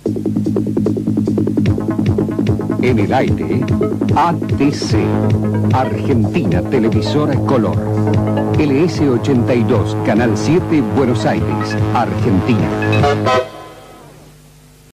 En el aire, ATC, Argentina Televisora Color. LS82, Canal 7, Buenos Aires, Argentina.